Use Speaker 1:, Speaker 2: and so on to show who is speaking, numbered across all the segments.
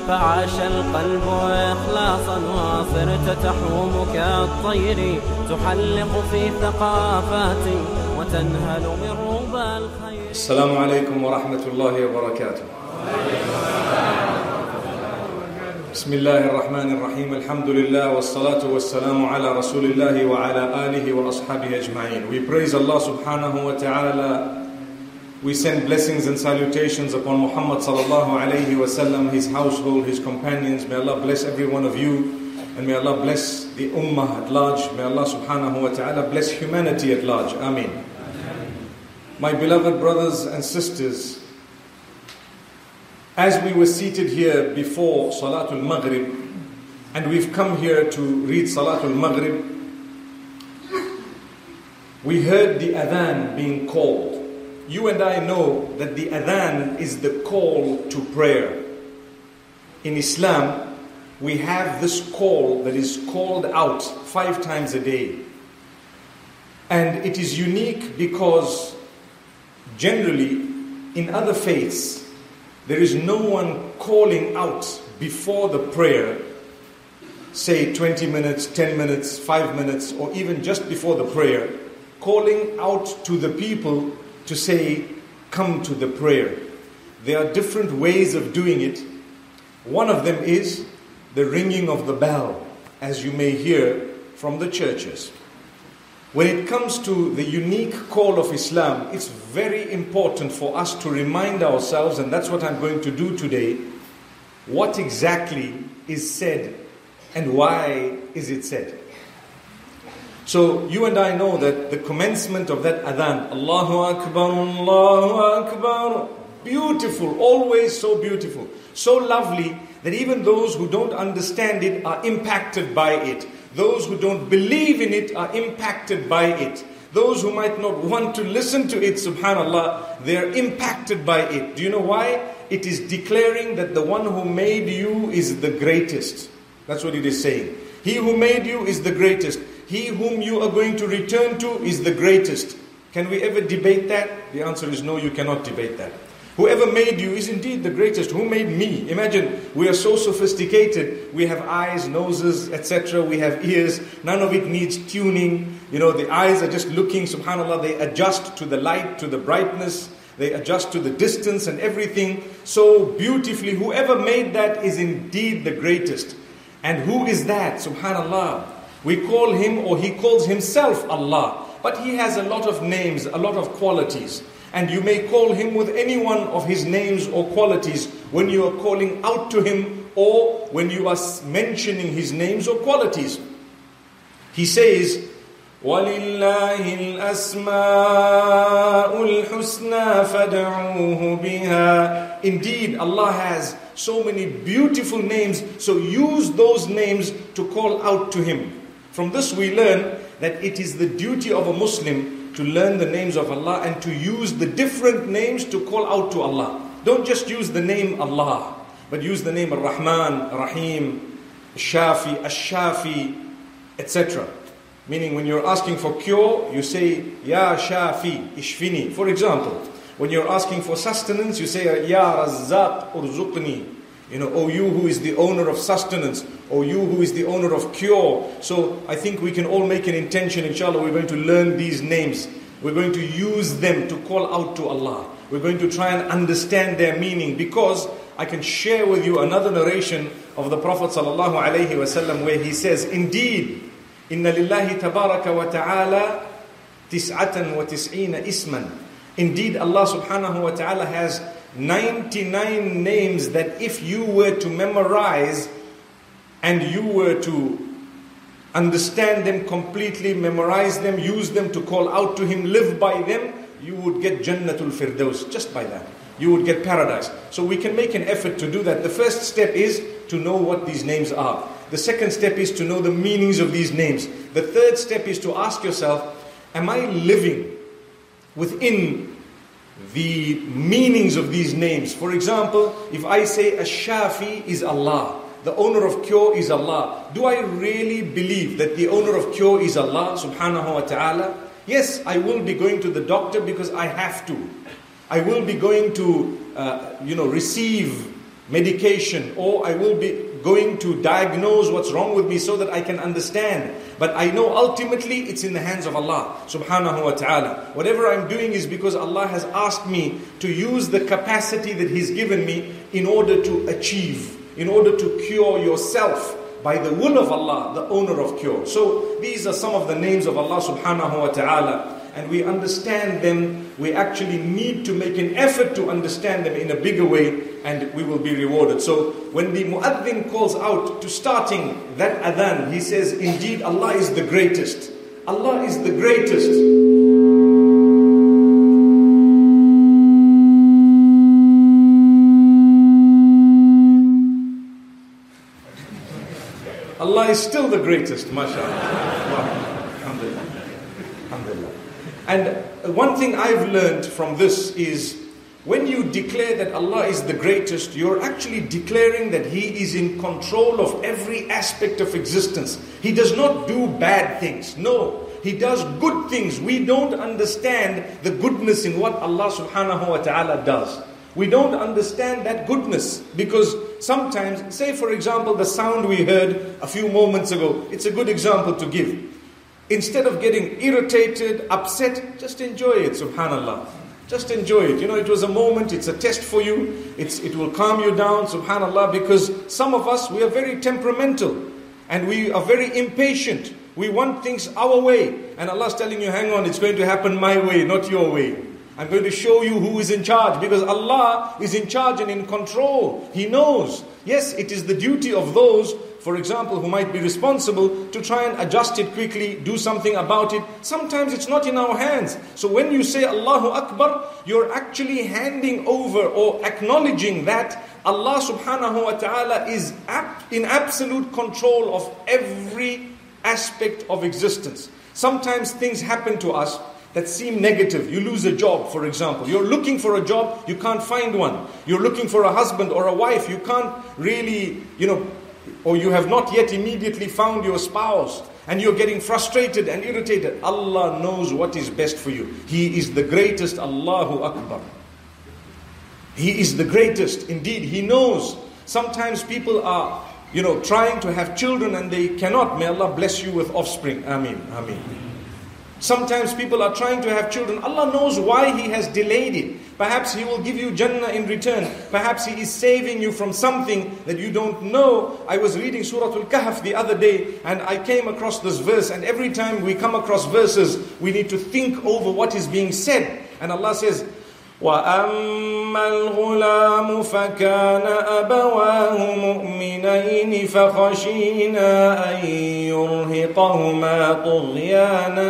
Speaker 1: فعاش القلب إخلاصا وصرت تحوم كالطير تحلق في ثقافات وتنهل من ربى الخير.
Speaker 2: السلام عليكم ورحمة الله وبركاته. بسم الله الرحمن الرحيم. الحمد لله والصلاة والسلام على رسول الله وعلى آله وأصحابه أجمعين. We praise Allah subhanahu wa ta'ala. We send blessings and salutations upon Muhammad sallallahu alayhi wa sallam, his household, his companions. May Allah bless every one of you, and may Allah bless the ummah at large. May Allah subhanahu wa ta'ala bless humanity at large. Ameen. My beloved brothers and sisters, as we were seated here before Salatul Maghrib, and we've come here to read Salatul Maghrib, we heard the adhan being called. You and I know that the adhan is the call to prayer. In Islam, we have this call that is called out 5 times a day. And it is unique because generally in other faiths, there is no one calling out before the prayer, say 20 minutes, 10 minutes, 5 minutes, or even just before the prayer, calling out to the people to say, come to the prayer. There are different ways of doing it. One of them is the ringing of the bell, as you may hear from the churches. When it comes to the unique call of Islam, it's very important for us to remind ourselves, and that's what I'm going to do today, what exactly is said and why is it said. So you and I know that the commencement of that adhan, Allahu Akbar, Allahu Akbar, beautiful, always so beautiful, so lovely that even those who don't understand it are impacted by it. Those who don't believe in it are impacted by it. Those who might not want to listen to it, subhanallah, they are impacted by it. Do you know why? It is declaring that the one who made you is the greatest. That's what it is saying. He who made you is the greatest. He whom you are going to return to is the greatest. Can we ever debate that? The answer is no, you cannot debate that. Whoever made you is indeed the greatest. Who made me? Imagine, we are so sophisticated. We have eyes, noses, etc. We have ears. None of it needs tuning. You know, the eyes are just looking, subhanAllah, they adjust to the light, to the brightness. They adjust to the distance and everything so beautifully. Whoever made that is indeed the greatest. And who is that? Subhanallah. We call him, or he calls himself Allah. But he has a lot of names, a lot of qualities. And you may call him with any one of his names or qualities when you are calling out to him or when you are mentioning his names or qualities. He says, وَلِلَّهِ الْأَسْمَاءُ الْحُسْنَى فَادْعُوهُ بِهَا. Indeed, Allah has so many beautiful names, so use those names to call out to him. From this we learn that it is the duty of a Muslim to learn the names of Allah and to use the different names to call out to Allah. Don't just use the name Allah, but use the name Ar-Rahman, Ar-Rahim, Shafi, Ash-Shafi, etc. Meaning when you're asking for cure, you say, Ya Shafi, Ishfini. For example, when you're asking for sustenance, you say, Ya Razzaq, Urzuqni. You know, oh you who is the owner of sustenance, oh you who is the owner of cure. So I think we can all make an intention, inshallah, we're going to learn these names. We're going to use them to call out to Allah. We're going to try and understand their meaning, because I can share with you another narration of the Prophet sallallahu alaihi wasallam where he says, indeed, inna lillahi tabaraka wa ta'ala tis'atan wa tis'ina isman. Indeed, Allah subhanahu wa ta'ala has 99 names that if you were to memorize and you were to understand them completely, memorize them, use them to call out to him, live by them, you would get Jannatul Firdaus, just by that. You would get paradise. So we can make an effort to do that. The first step is to know what these names are. The second step is to know the meanings of these names. The third step is to ask yourself, am I living within the meanings of these names? For example, if I say Ash-Shafi is Allah, the owner of cure is Allah, do I really believe that the owner of cure is Allah subhanahu wa ta'ala? Yes, I will be going to the doctor because I have to. I will be going to receive medication, or I will be going to diagnose what's wrong with me so that I can understand. But I know ultimately it's in the hands of Allah subhanahu wa ta'ala. Whatever I'm doing is because Allah has asked me to use the capacity that He's given me in order to achieve, in order to cure yourself by the will of Allah, the owner of cure. So these are some of the names of Allah subhanahu wa ta'ala. And we understand them, we actually need to make an effort to understand them in a bigger way, and we will be rewarded. So when the muaddin calls out to starting that adhan, he says, indeed Allah is the greatest. Allah is the greatest. Allah is still the greatest, mashallah. Alhamdulillah. Alhamdulillah. And one thing I've learned from this is, when you declare that Allah is the greatest, you're actually declaring that He is in control of every aspect of existence. He does not do bad things. No, He does good things. We don't understand the goodness in what Allah subhanahu wa ta'ala does. We don't understand that goodness, because sometimes, say for example, the sound we heard a few moments ago, it's a good example to give. Instead of getting irritated, upset, just enjoy it, subhanallah. Just enjoy it. You know, it was a moment, it's a test for you. It will calm you down, subhanallah, because some of us, we are very temperamental and we are very impatient. We want things our way. And Allah's telling you, hang on, it's going to happen my way, not your way. I'm going to show you who is in charge, because Allah is in charge and in control. He knows. Yes, it is the duty of those, for example, who might be responsible to try and adjust it quickly, do something about it. Sometimes it's not in our hands. So when you say Allahu Akbar, you're actually handing over or acknowledging that Allah subhanahu wa ta'ala is in absolute control of every aspect of existence. Sometimes things happen to us that seem negative. You lose a job, for example. You're looking for a job, you can't find one. You're looking for a husband or a wife, you can't really, or you have not yet immediately found your spouse, and you're getting frustrated and irritated. Allah knows what is best for you. He is the greatest. Allahu Akbar. He is the greatest. Indeed, He knows. Sometimes people are, trying to have children and they cannot. May Allah bless you with offspring. Ameen. Ameen. Sometimes people are trying to have children. Allah knows why He has delayed it. Perhaps He will give you Jannah in return. Perhaps He is saving you from something that you don't know. I was reading Surah Al-Kahf the other day, and I came across this verse. And every time we come across verses, we need to think over what is being said. And Allah says, وَأَمَّا الْغُلَامُ فَكَانَ أَبَوَاهُ مُؤْمِنَيْنِ فَخَشِينَا أَن يُرْهِقَهُمَا طُغْيَانًا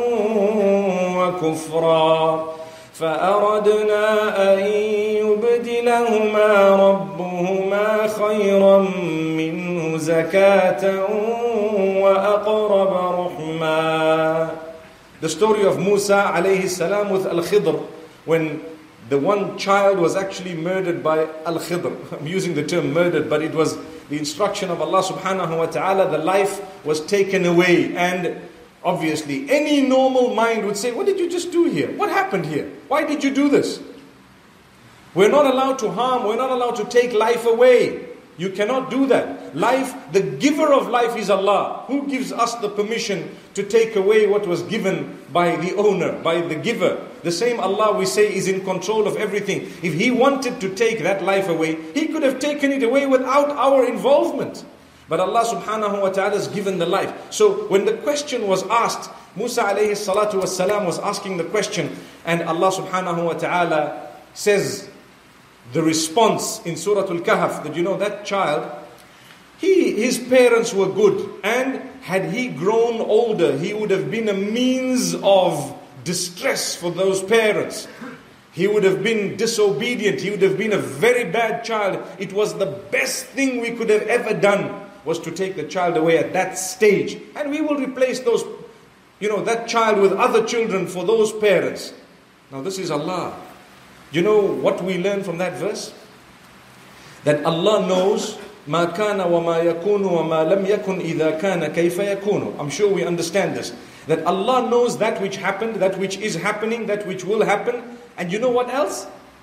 Speaker 2: وَكُفْرًا فَأَرَدْنَا أَن يُبْدِلَهُمَا رَبُّهُمَا خَيْرًا مِّنْهُ زَكَاةً وَأَقْرَبَ رُحْمًا. The story of Musa alayhi salam with Al-Khidr, when the one child was actually murdered by Al-Khidr. I'm using the term murdered, but it was the instruction of Allah subhanahu wa ta'ala. The life was taken away, and obviously any normal mind would say, what did you just do here? What happened here? Why did you do this? We're not allowed to harm, we're not allowed to take life away. You cannot do that. Life, the giver of life is Allah. Who gives us the permission to take away what was given by the owner, by the giver? The same Allah, we say, is in control of everything. If He wanted to take that life away, He could have taken it away without our involvement. But Allah subhanahu wa ta'ala has given the life. So when the question was asked, Musa alayhi salatu wassalam was asking the question, and Allah subhanahu wa ta'ala says, the response in Surah Al-Kahf, that that child, his parents were good, and had he grown older, he would have been a means of distress for those parents. He would have been disobedient, he would have been a very bad child. It was the best thing we could have ever done, was to take the child away at that stage. And we will replace those, that child with other children for those parents. Now this is Allah. You know what we learn from that verse? That Allah knows مَا كَانَ وَمَا يَكُونُ وَمَا لَمْ يَكُنْ إِذَا كَانَ كَيْفَ يَكُونُ. I'm sure we understand this. That Allah knows that which happened, that which is happening, that which will happen. And you know what else?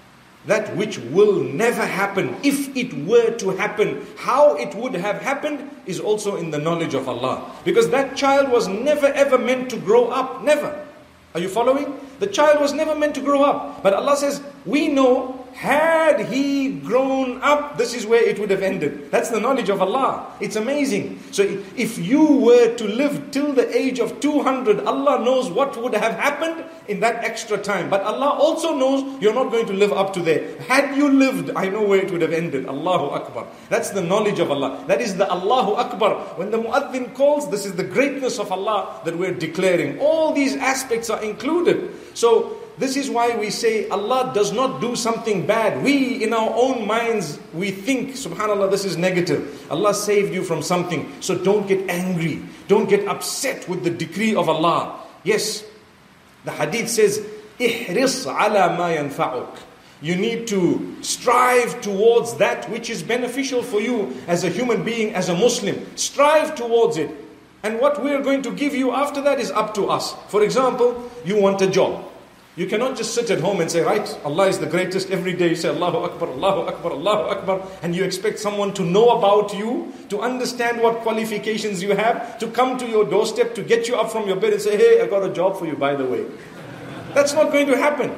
Speaker 2: that which will never happen, if it were to happen, how it would have happened, is also in the knowledge of Allah. Because that child was never ever meant to grow up, never. Are you following? The child was never meant to grow up. But Allah says, we know, had he grown up, this is where it would have ended. That's the knowledge of Allah. It's amazing. So if you were to live till the age of 200, Allah knows what would have happened in that extra time. But Allah also knows you're not going to live up to there. Had you lived, I know where it would have ended. Allahu Akbar. That's the knowledge of Allah. That is the Allahu Akbar. When the muaddin calls, this is the greatness of Allah that we're declaring. All these aspects are included. So this is why we say Allah does not do something bad. We, in our own minds, we think, subhanAllah, this is negative. Allah saved you from something. So don't get angry. Don't get upset with the decree of Allah. Yes, the hadith says, ihris ala ma yanfa'uk. You need to strive towards that which is beneficial for you as a human being, as a Muslim. Strive towards it. And what we are going to give you after that is up to us. For example, you want a job. You cannot just sit at home and say, right, Allah is the greatest. Every day you say, Allahu Akbar, Allahu Akbar, Allahu Akbar. And you expect someone to know about you, to understand what qualifications you have, to come to your doorstep, to get you up from your bed and say, hey, I got a job for you, by the way. That's not going to happen.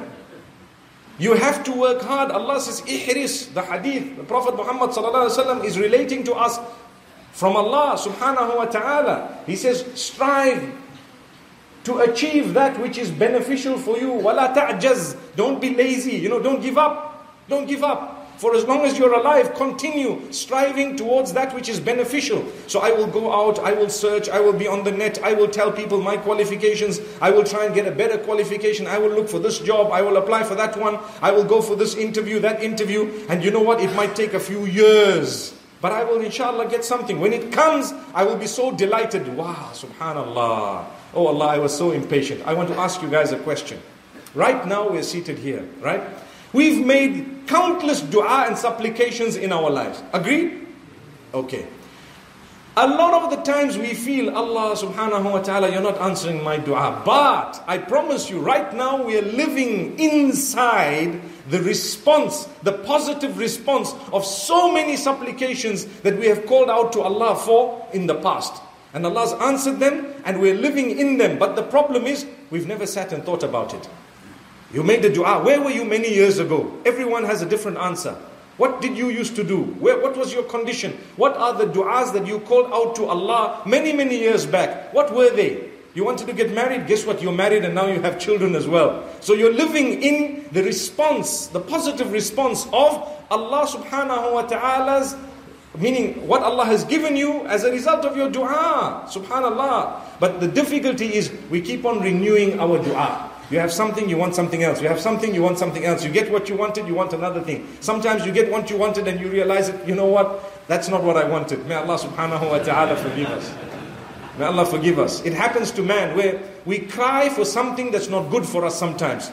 Speaker 2: You have to work hard. Allah says, ihris, the hadith. The Prophet Muhammad ﷺ is relating to us from Allah subhanahu wa ta'ala. He says, strive to achieve that which is beneficial for you. وَلَا تَعْجَزْ. Don't be lazy. Don't give up. Don't give up. For as long as you're alive, continue striving towards that which is beneficial. So I will go out, I will search, I will be on the net, I will tell people my qualifications, I will try and get a better qualification, I will look for this job, I will apply for that one, I will go for this interview, that interview. And you know what? It might take a few years, but I will inshallah get something. When it comes, I will be so delighted. Wow, subhanallah. Oh Allah, I was so impatient. I want to ask you guys a question. Right now we're seated here, right? We've made countless dua and supplications in our lives. Agreed? Okay. A lot of the times we feel, Allah subhanahu wa ta'ala, you're not answering my dua. But I promise you, right now we are living inside the response, the positive response of so many supplications that we have called out to Allah for in the past. And Allah's answered them and we're living in them. But the problem is, we've never sat and thought about it. You made the dua. Where were you many years ago? Everyone has a different answer. What did you used to do? What was your condition? What are the du'as that you called out to Allah many, many years back? What were they? You wanted to get married? Guess what? You're married and now you have children as well. So you're living in the response, the positive response of Allah subhanahu wa ta'ala's, meaning what Allah has given you as a result of your dua. Subhanallah. But the difficulty is we keep on renewing our dua. You have something, you want something else. You have something, you want something else. You get what you wanted, you want another thing. Sometimes you get what you wanted and you realize that, you know what? That's not what I wanted. May Allah subhanahu wa ta'ala forgive us. May Allah forgive us. It happens to man where we cry for something that's not good for us sometimes.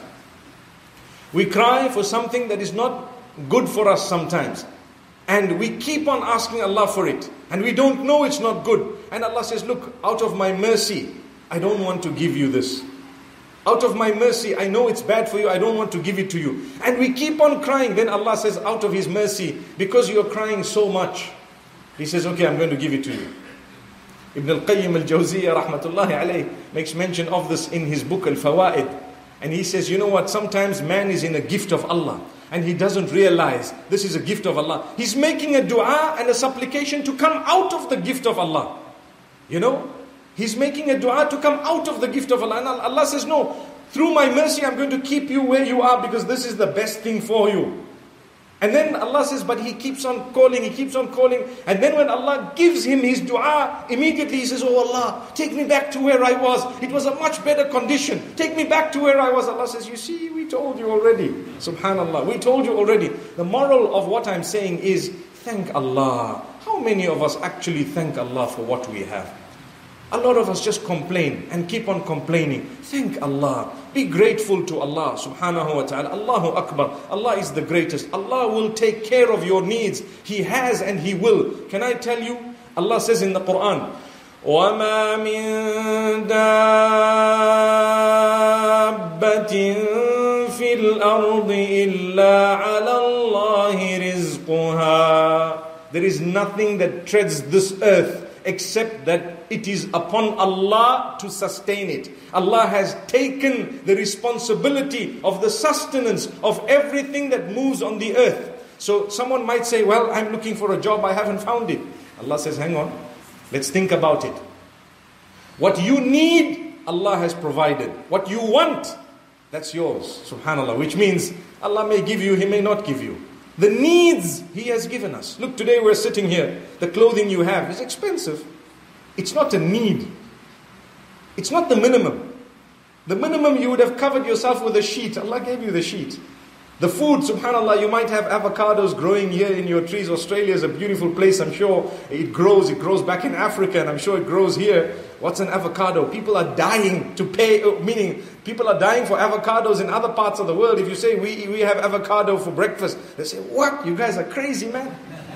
Speaker 2: We cry for something that is not good for us sometimes. And we keep on asking Allah for it. And we don't know it's not good. And Allah says, look, out of my mercy, I don't want to give you this. Out of my mercy, I know it's bad for you, I don't want to give it to you. And we keep on crying. Then Allah says, out of His mercy, because you're crying so much, He says, okay, I'm going to give it to you. Ibn al-Qayyim al-Jawziyya rahmatullahi alayh makes mention of this in his book Al-Fawaid. And he says, you know what, sometimes man is in a gift of Allah and he doesn't realize this is a gift of Allah. He's making a dua and a supplication to come out of the gift of Allah. You know? He's making a dua to come out of the gift of Allah. And Allah says, no, through my mercy, I'm going to keep you where you are because this is the best thing for you. And then Allah says, but he keeps on calling, he keeps on calling. And then when Allah gives him his dua, immediately he says, oh Allah, take me back to where I was. It was a much better condition. Take me back to where I was. Allah says, you see, we told you already. Subhanallah, we told you already. The moral of what I'm saying is, thank Allah. How many of us actually thank Allah for what we have? A lot of us just complain and keep on complaining. Thank Allah. Be grateful to Allah subhanahu wa ta'ala. Allahu Akbar. Allah is the greatest. Allah will take care of your needs. He has and He will. Can I tell you? Allah says in the Quran, وَمَا مِن دَابَّةٍ فِي الْأَرْضِ إِلَّا عَلَى يَطْأَمُهَا. There is nothing that treads this earth except that it is upon Allah to sustain it. Allah has taken the responsibility of the sustenance of everything that moves on the earth. So someone might say, well, I'm looking for a job, I haven't found it. Allah says, hang on, let's think about it. What you need, Allah has provided. What you want, that's yours, subhanAllah. Which means Allah may give you, He may not give you. The needs He has given us. Look, today we're sitting here. The clothing you have is expensive. It's not a need. It's not the minimum. The minimum, you would have covered yourself with a sheet. Allah gave you the sheet. The food, subhanAllah, you might have avocados growing here in your trees. Australia is a beautiful place, I'm sure. It grows back in Africa, and I'm sure it grows here. What's an avocado? People are dying to pay, meaning people are dying for avocados in other parts of the world. If you say, we have avocado for breakfast, they say, what? You guys are crazy, man.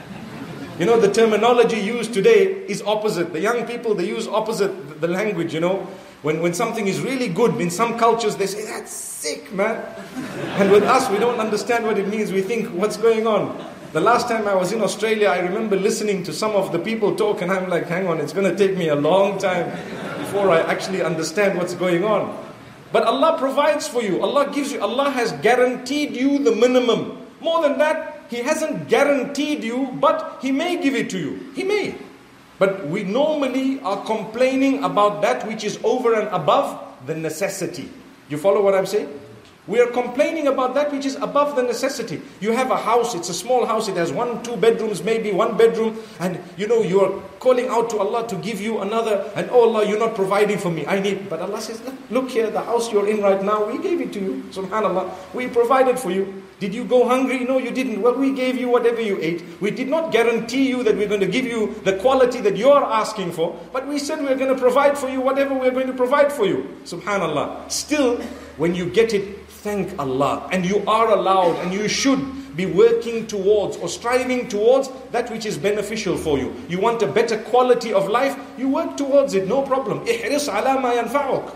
Speaker 2: You know, the terminology used today is opposite. The young people, they use opposite the language, you know. When something is really good, in some cultures they say, that's sick, man. And with us, we don't understand what it means. We think, what's going on? The last time I was in Australia, I remember listening to some of the people talk, and I'm like, hang on, it's going to take me a long time before I actually understand what's going on. But Allah provides for you. Allah gives you. Allah has guaranteed you the minimum. More than that, He hasn't guaranteed you, but He may give it to you. He may. But we normally are complaining about that which is over and above the necessity. You follow what I'm saying? We are complaining about that which is above the necessity. You have a house, it's a small house, it has 1, 2 bedrooms, maybe 1 bedroom, and you know, you are calling out to Allah to give you another, and oh Allah, you're not providing for me, I need. But Allah says, look here, the house you're in right now, we gave it to you, subhanAllah, we provided for you. Did you go hungry? No, you didn't. Well, we gave you whatever you ate. We did not guarantee you that we're going to give you the quality that you're asking for, but we said we're going to provide for you whatever we're going to provide for you. Subhanallah. Still, when you get it, thank Allah. And you are allowed, and you should be working towards or striving towards that which is beneficial for you. You want a better quality of life, you work towards it, no problem. احرص على ما ينفعك.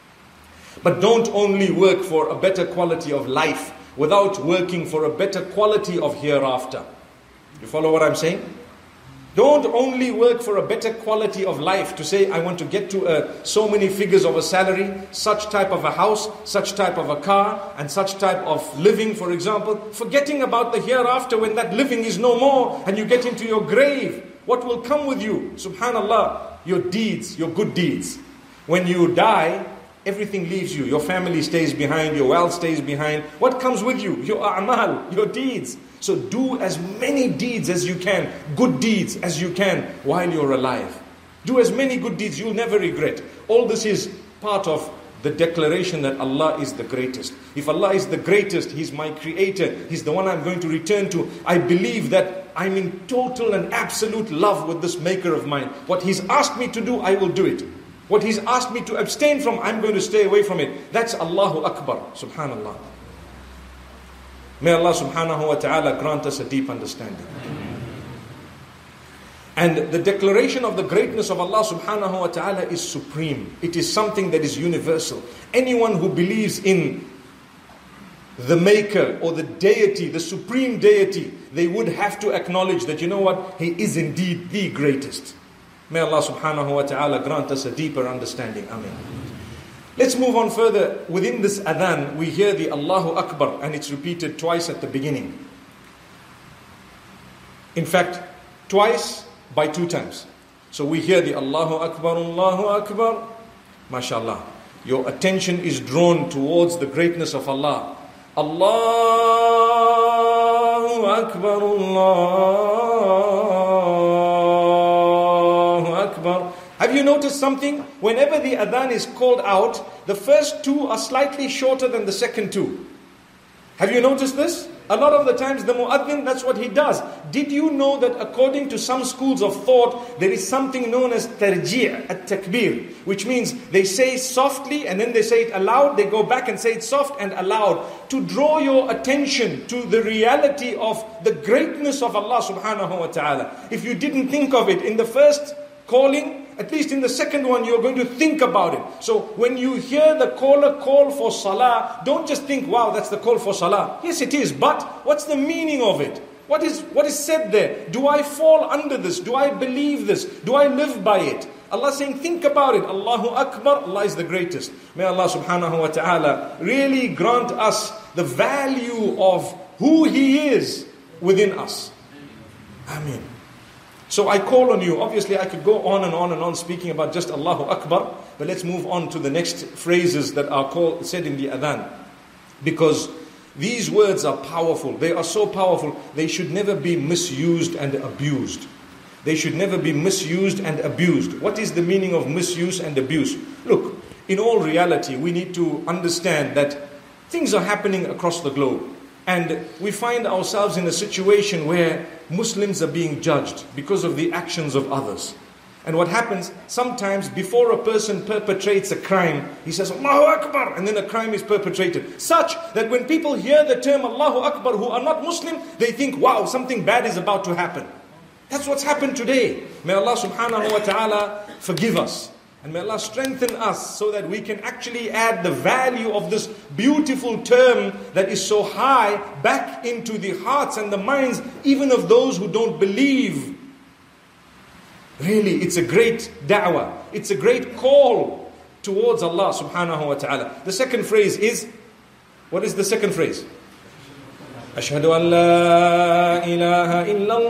Speaker 2: But don't only work for a better quality of life without working for a better quality of hereafter. You follow what I'm saying? Don't only work for a better quality of life to say, I want to get to so many figures of a salary, such type of a house, such type of a car, and such type of living, for example, forgetting about the hereafter when that living is no more and you get into your grave. What will come with you? Subhanallah, your deeds, your good deeds. When you die, everything leaves you. Your family stays behind, your wealth stays behind. What comes with you? Your a'mal, your deeds. So do as many deeds as you can, good deeds as you can while you're alive. Do as many good deeds, you'll never regret. All this is part of the declaration that Allah is the greatest. If Allah is the greatest, He's my creator, He's the one I'm going to return to. I believe that I'm in total and absolute love with this maker of mine. What He's asked me to do, I will do it. What He's asked me to abstain from, I'm going to stay away from it. That's Allahu Akbar, subhanallah. May Allah subhanahu wa ta'ala grant us a deep understanding. And the declaration of the greatness of Allah subhanahu wa ta'ala is supreme. It is something that is universal. Anyone who believes in the maker or the deity, the supreme deity, they would have to acknowledge that, you know what, He is indeed the greatest. May Allah subhanahu wa ta'ala grant us a deeper understanding. Amen. Let's move on further. Within this adhan, we hear the Allahu Akbar, and it's repeated twice at the beginning. In fact, twice by 2 times. So we hear the Allahu Akbar, Allahu Akbar. MashaAllah. Your attention is drawn towards the greatness of Allah. Allahu Akbar, Allahu Akbar. Have you noticed something? Whenever the adhan is called out, the first 2 are slightly shorter than the second 2. Have you noticed this? A lot of the times the muadhin, that's what he does. Did you know that according to some schools of thought, there is something known as tarji' at-takbir, which means they say softly and then they say it aloud, they go back and say it soft and aloud, to draw your attention to the reality of the greatness of Allah subhanahu wa ta'ala. If you didn't think of it in the first calling, at least in the second one, you're going to think about it. So when you hear the caller call for salah, don't just think, wow, that's the call for salah. Yes, it is, but what's the meaning of it? What is said there? Do I fall under this? Do I believe this? Do I live by it? Allah is saying, think about it. Allahu Akbar, Allah is the greatest. May Allah subhanahu wa ta'ala really grant us the value of who He is within us. Ameen. So I call on you. Obviously I could go on and on and on speaking about just Allahu Akbar, but let's move on to the next phrases that are said in the adhan. Because these words are powerful. They are so powerful. They should never be misused and abused. They should never be misused and abused. What is the meaning of misuse and abuse? Look, in all reality, we need to understand that things are happening across the globe. And we find ourselves in a situation where Muslims are being judged because of the actions of others. And what happens, sometimes before a person perpetrates a crime, he says, Allahu Akbar, and then a crime is perpetrated. Such that when people hear the term Allahu Akbar who are not Muslim, they think, wow, something bad is about to happen. That's what's happened today. May Allah subhanahu wa ta'ala forgive us. And may Allah strengthen us so that we can actually add the value of this beautiful term that is so high back into the hearts and the minds even of those who don't believe. Really, it's a great da'wah. It's a great call towards Allah subhanahu wa ta'ala. The second phrase is, what is the second phrase? Ashhadu an la ilaha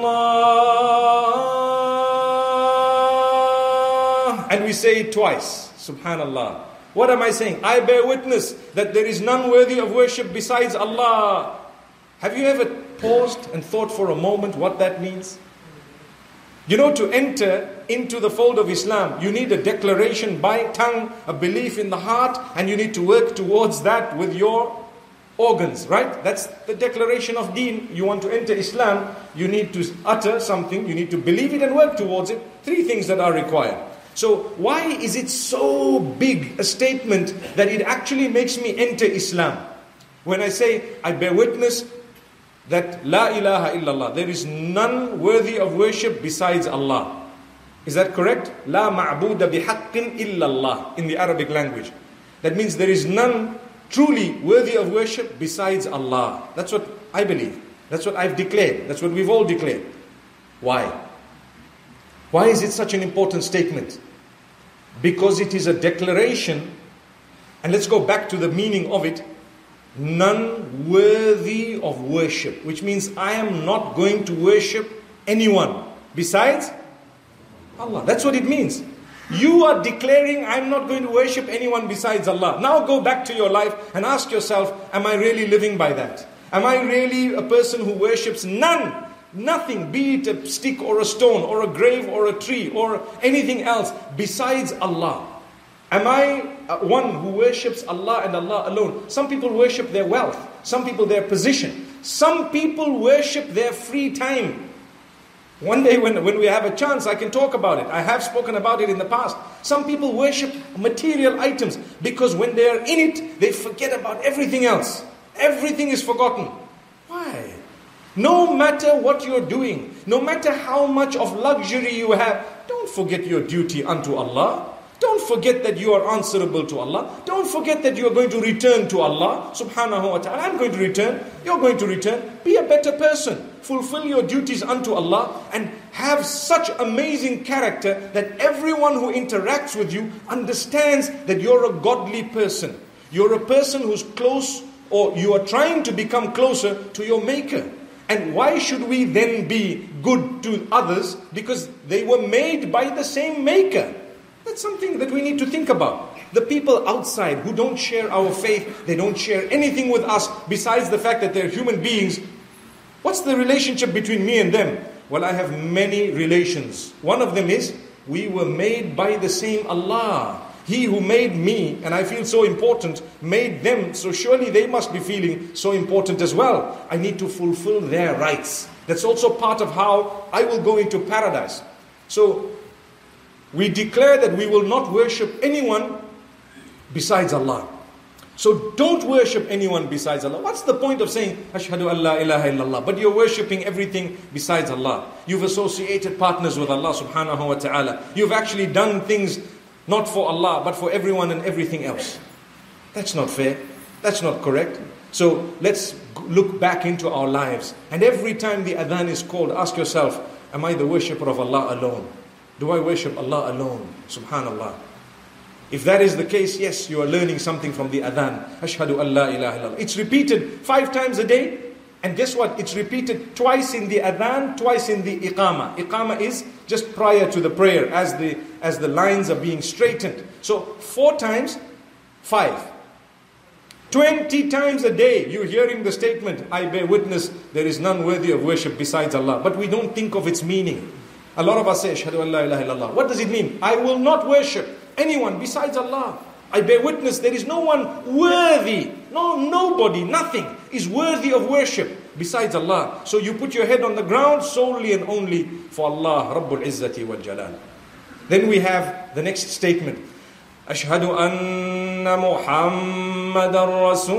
Speaker 2: illallah. And we say it twice. Subhanallah. What am I saying? I bear witness that there is none worthy of worship besides Allah. Have you ever paused and thought for a moment what that means? You know, to enter into the fold of Islam, you need a declaration by tongue, a belief in the heart, and you need to work towards that with your organs, right? That's the declaration of deen. You want to enter Islam, you need to utter something, you need to believe it and work towards it. 3 things that are required. So why is it so big a statement that it actually makes me enter Islam? When I say, I bear witness that La ilaha illallah, there is none worthy of worship besides Allah. Is that correct? La ma'buda bihaqqin illallah in the Arabic language. That means there is none truly worthy of worship besides Allah. That's what I believe. That's what I've declared. That's what we've all declared. Why? Why is it such an important statement? Because it is a declaration, and let's go back to the meaning of it. None worthy of worship, which means I am not going to worship anyone besides Allah. That's what it means. You are declaring, I'm not going to worship anyone besides Allah. Now go back to your life and ask yourself, am I really living by that? Am I really a person who worships none, nothing, be it a stick or a stone or a grave or a tree or anything else besides Allah? Am I one who worships Allah and Allah alone? Some people worship their wealth. Some people their position. Some people worship their free time. One day when we have a chance, I can talk about it. I have spoken about it in the past. Some people worship material items because when they are in it, they forget about everything else. Everything is forgotten. Why? No matter what you're doing, no matter how much of luxury you have, don't forget your duty unto Allah. Don't forget that you are answerable to Allah. Don't forget that you are going to return to Allah subhanahu wa ta'ala. I'm going to return. You're going to return. Be a better person. Fulfill your duties unto Allah and have such amazing character that everyone who interacts with you understands that you're a godly person. You're a person who's close, or you are trying to become closer to your Maker. And why should we then be good to others? Because they were made by the same Maker. That's something that we need to think about. The people outside who don't share our faith, they don't share anything with us besides the fact that they're human beings. What's the relationship between me and them? Well, I have many relations. One of them is, we were made by the same Allah. He who made me, and I feel so important, made them, so surely they must be feeling so important as well. I need to fulfill their rights. That's also part of how I will go into paradise. So, we declare that we will not worship anyone besides Allah. So don't worship anyone besides Allah. What's the point of saying, Ashhadu an la ilaha illallah, but you're worshipping everything besides Allah? You've associated partners with Allah subhanahu wa ta'ala. You've actually done things not for Allah, but for everyone and everything else. That's not fair. That's not correct. So let's look back into our lives. And every time the adhan is called, ask yourself, am I the worshipper of Allah alone? Do I worship Allah alone? Subhanallah. If that is the case, yes, you are learning something from the adhan. Ashhadu an la ilaha illallah. It's repeated 5 times a day. And guess what? It's repeated twice in the adhan, twice in the iqamah. Iqamah is just prior to the prayer as the lines are being straightened. So 4 times, 5. 20 times a day you're hearing the statement, I bear witness there is none worthy of worship besides Allah. But we don't think of its meaning. A lot of us say, Ashhadu an la ilaha illallah. What does it mean? I will not worship anyone besides Allah. I bear witness there is no one worthy, nobody, nothing is worthy of worship besides Allah. So you put your head on the ground solely and only for Allah, Rabbul Izzati wal Jalal. Then we have the next statement. Ashhadu anna Muhammadan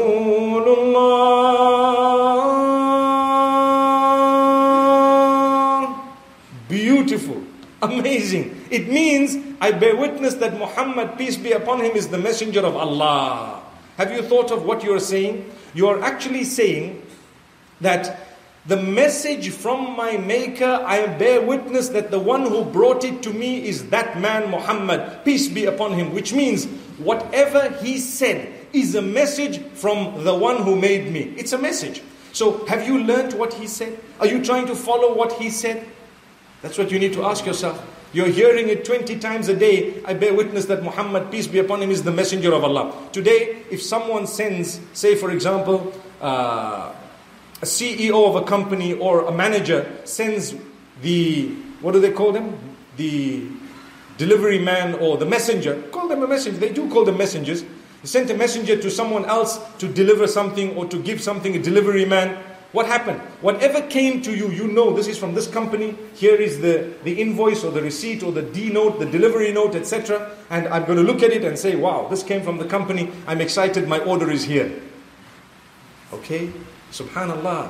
Speaker 2: Rasulullah. Beautiful. Amazing. It means I bear witness that Muhammad, peace be upon him, is the messenger of Allah. Have you thought of what you are saying? You are actually saying that the message from my maker, I bear witness that the one who brought it to me is that man Muhammad, peace be upon him. Which means whatever he said is a message from the one who made me. It's a message. So have you learned what he said? Are you trying to follow what he said? That's what you need to ask yourself. You're hearing it 20 times a day. I bear witness that Muhammad, peace be upon him, is the messenger of Allah. Today, if someone sends, say for example, a CEO of a company or a manager sends the, what do they call them? The delivery man or the messenger. Call them a messenger. They do call them messengers. They sent a messenger to someone else to deliver something or to give something, a delivery man. What happened? Whatever came to you, you know this is from this company. Here is the invoice or the receipt or the D note, the delivery note, etc. And I'm going to look at it and say, wow, this came from the company. I'm excited, my order is here. Okay? Subhanallah.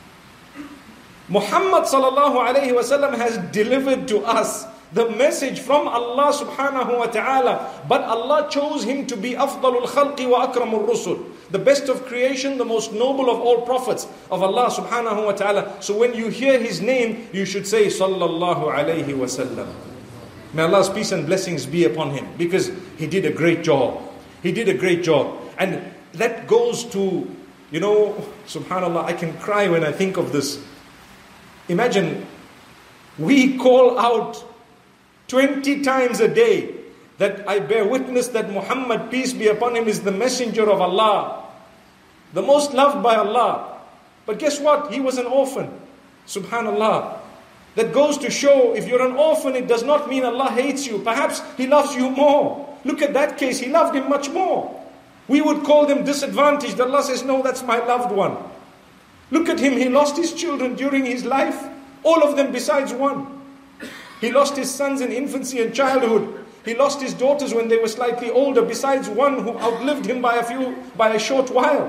Speaker 2: Muhammad sallallahu alayhi wa sallam has delivered to us the message from Allah subhanahu wa ta'ala. But Allah chose him to be afdalul khalqi wa akramul rusul. The best of creation, the most noble of all prophets of Allah subhanahu wa ta'ala. So when you hear his name, you should say sallallahu alayhi wa sallam. May Allah's peace and blessings be upon him. Because he did a great job. He did a great job. And that goes to, you know, subhanallah, I can cry when I think of this. Imagine, we call out 20 times a day that I bear witness that Muhammad, peace be upon him, is the messenger of Allah, the most loved by Allah. But guess what? He was an orphan. Subhanallah. That goes to show, if you're an orphan, it does not mean Allah hates you. Perhaps He loves you more. Look at that case. He loved him much more. We would call them disadvantaged. Allah says, no, that's my loved one. Look at him. He lost his children during his life. All of them besides one. He lost his sons in infancy and childhood. He lost his daughters when they were slightly older, besides one who outlived him by a short while.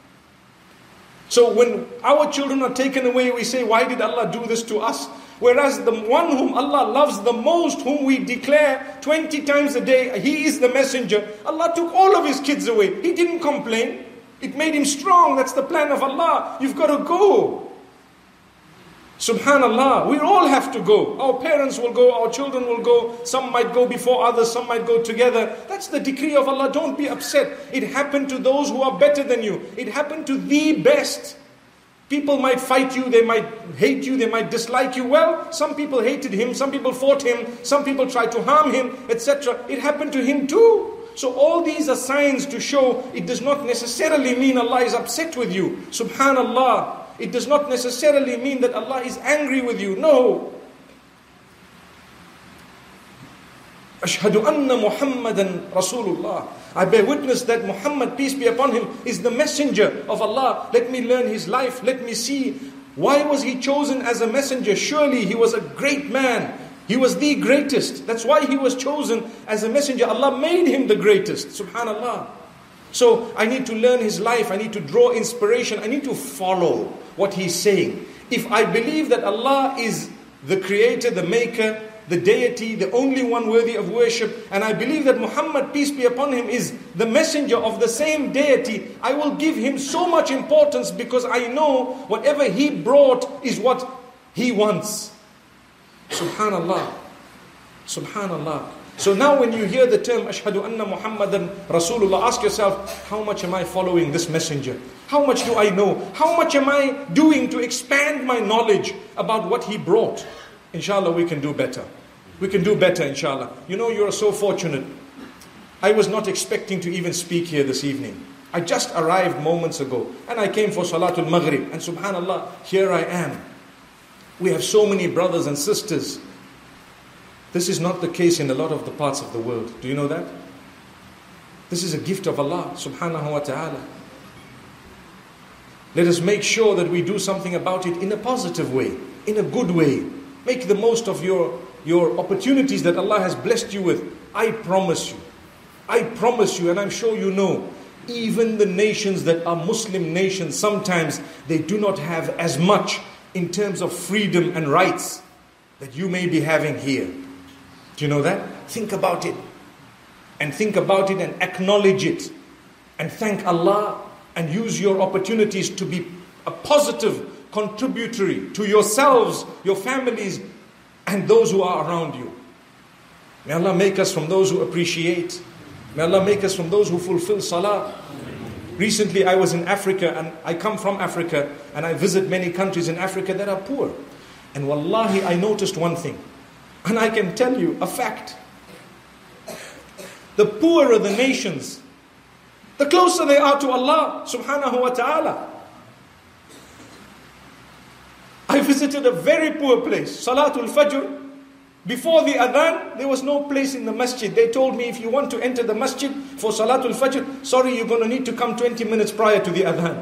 Speaker 2: So when our children are taken away, we say, why did Allah do this to us? Whereas the one whom Allah loves the most, whom we declare 20 times a day, he is the messenger. Allah took all of his kids away. He didn't complain. It made him strong. That's the plan of Allah. You've got to go. Subhanallah, we all have to go. Our parents will go, our children will go. Some might go before others, some might go together. That's the decree of Allah. Don't be upset. It happened to those who are better than you. It happened to the best. People might fight you, they might hate you, they might dislike you. Well, some people hated him, some people fought him, some people tried to harm him, etc. It happened to him too. So all these are signs to show it does not necessarily mean Allah is upset with you. Subhanallah. It does not necessarily mean that Allah is angry with you. No. Ashhadu anna Muhammadan Rasulullah. I bear witness that Muhammad, peace be upon him, is the messenger of Allah. Let me learn his life. Let me see. Why was he chosen as a messenger? Surely he was a great man. He was the greatest. That's why he was chosen as a messenger. Allah made him the greatest. Subhanallah. So I need to learn his life. I need to draw inspiration. I need to follow what he's saying. If I believe that Allah is the creator, the maker, the deity, the only one worthy of worship, and I believe that Muhammad, peace be upon him, is the messenger of the same deity, I will give him so much importance because I know whatever he brought is what he wants. Subhanallah. Subhanallah. So now when you hear the term Ashhadu anna Muhammadan Rasulullah, ask yourself, how much am I following this messenger? How much do I know? How much am I doing to expand my knowledge about what he brought? Inshallah, we can do better. We can do better, inshallah. You know, you are so fortunate. I was not expecting to even speak here this evening. I just arrived moments ago and I came for Salatul Maghrib, and subhanallah, here I am. We have so many brothers and sisters. This is not the case in a lot of the parts of the world. Do you know that? This is a gift of Allah subhanahu wa ta'ala. Let us make sure that we do something about it in a positive way, in a good way. Make the most of your opportunities that Allah has blessed you with. I promise you, and I'm sure you know, even the nations that are Muslim nations, sometimes they do not have as much in terms of freedom and rights that you may be having here. Do you know that? Think about it. And think about it and acknowledge it. And thank Allah and use your opportunities to be a positive contributory to yourselves, your families, and those who are around you. May Allah make us from those who appreciate. May Allah make us from those who fulfill salah. Recently I was in Africa, and I come from Africa, and I visit many countries in Africa that are poor. And wallahi, I noticed one thing. And I can tell you a fact. The poorer the nations, the closer they are to Allah subhanahu wa ta'ala. I visited a very poor place, Salatul Fajr. Before the adhan, there was no place in the masjid. They told me, if you want to enter the masjid for Salatul Fajr, sorry, you're going to need to come 20 minutes prior to the adhan.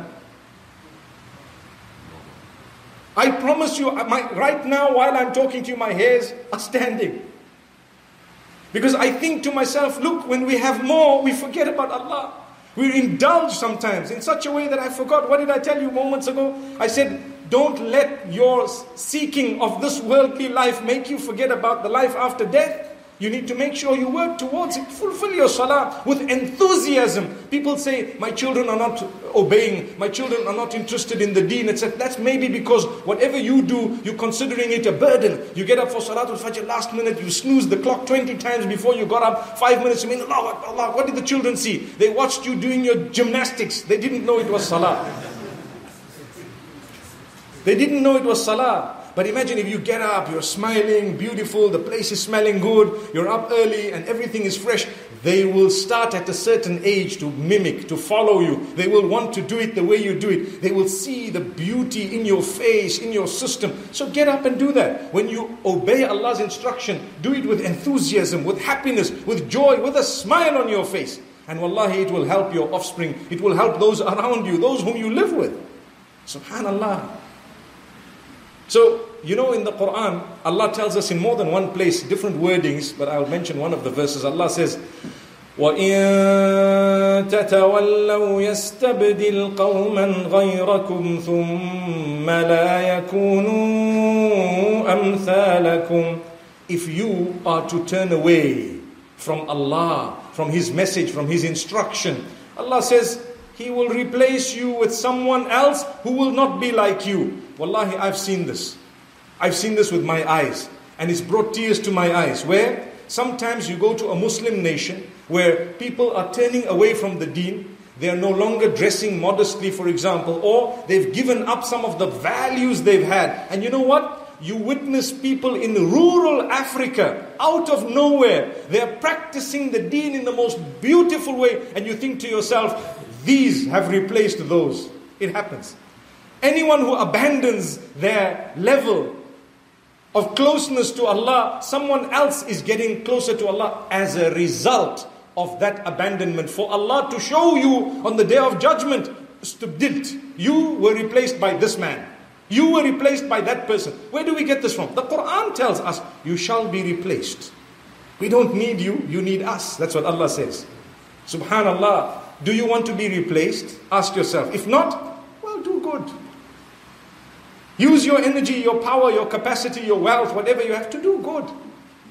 Speaker 2: I promise you, right now while I'm talking to you, my hairs are standing. Because I think to myself, look, when we have more, we forget about Allah. We indulge sometimes in such a way that I forgot. What did I tell you moments ago? I said, don't let your seeking of this worldly life make you forget about the life after death. You need to make sure you work towards it. Fulfill your salah with enthusiasm. People say, my children are not obeying, my children are not interested in the deen, etc. That's maybe because whatever you do, you're considering it a burden. You get up for Salatul Fajr last minute, you snooze the clock 20 times before you got up, 5 minutes, you mean, Allah, what did the children see? They watched you doing your gymnastics. They didn't know it was salah. They didn't know it was salah. But imagine if you get up, you're smiling, beautiful, the place is smelling good, you're up early and everything is fresh. They will start at a certain age to mimic, to follow you. They will want to do it the way you do it. They will see the beauty in your face, in your system. So get up and do that. When you obey Allah's instruction, do it with enthusiasm, with happiness, with joy, with a smile on your face. And wallahi, it will help your offspring. It will help those around you, those whom you live with. Subhanallah. So, you know, in the Quran, Allah tells us in more than one place, different wordings, but I'll mention one of the verses. Allah says, وَإِن تَتَوَلَّوْا يَسْتَبْدِلْ قَوْمًا غَيْرَكُمْ ثُمَّ لَا يَكُونُوا أَمْثَالَكُمْ. If you are to turn away from Allah, from His message, from His instruction, Allah says, He will replace you with someone else who will not be like you. Wallahi, I've seen this. I've seen this with my eyes. And it's brought tears to my eyes. Where sometimes you go to a Muslim nation where people are turning away from the deen. They are no longer dressing modestly, for example. Or they've given up some of the values they've had. And you know what? You witness people in rural Africa, out of nowhere. They're practicing the deen in the most beautiful way. And you think to yourself, these have replaced those. It happens. Anyone who abandons their level of closeness to Allah, someone else is getting closer to Allah as a result of that abandonment. For Allah to show you on the day of judgment, you were replaced by this man. You were replaced by that person. Where do we get this from? The Quran tells us, you shall be replaced. We don't need you, you need us. That's what Allah says. Subhanallah. Do you want to be replaced? Ask yourself. If not, well, do good. Use your energy, your power, your capacity, your wealth, whatever you have to do good.